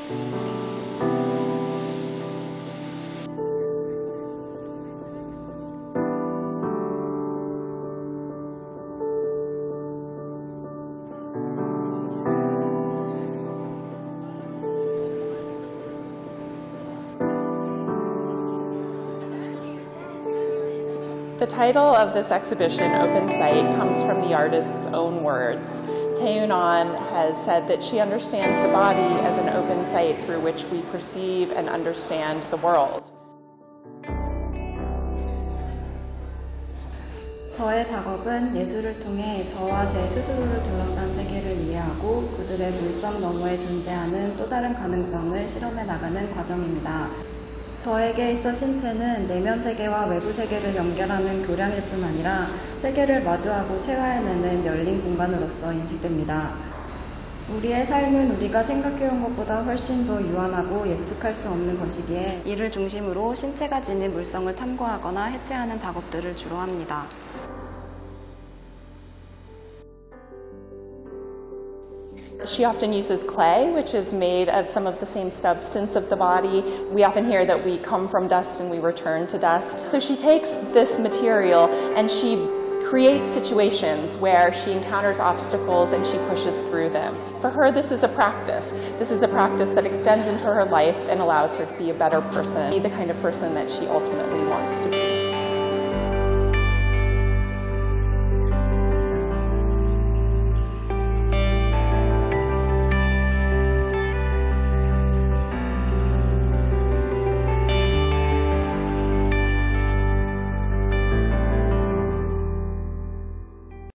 The title of this exhibition, Open Sight, comes from the artist's own words. Tae-Eun has said that she understands the body as an open sight through which we perceive and understand the world. 저의 작업은 예술을 통해 저와 제 스스로를 둘러싼 세계를 이해하고 그들의 물성 너머에 존재하는 또 다른 가능성을 실험해 나가는 과정입니다. 저에게 있어 신체는 내면 세계와 외부 세계를 연결하는 교량일 뿐 아니라 세계를 마주하고 체화해내는 열린 공간으로서 인식됩니다. 우리의 삶은 우리가 생각해온 것보다 훨씬 더 유한하고 예측할 수 없는 것이기에 이를 중심으로 신체가 지닌 물성을 탐구하거나 해체하는 작업들을 주로 합니다. She often uses clay, which is made of some of the same substance of the body. We often hear that we come from dust and we return to dust. So she takes this material and she creates situations where she encounters obstacles and she pushes through them. For her, this is a practice. This is a practice that extends into her life and allows her to be a better person, the kind of person that she ultimately wants to be.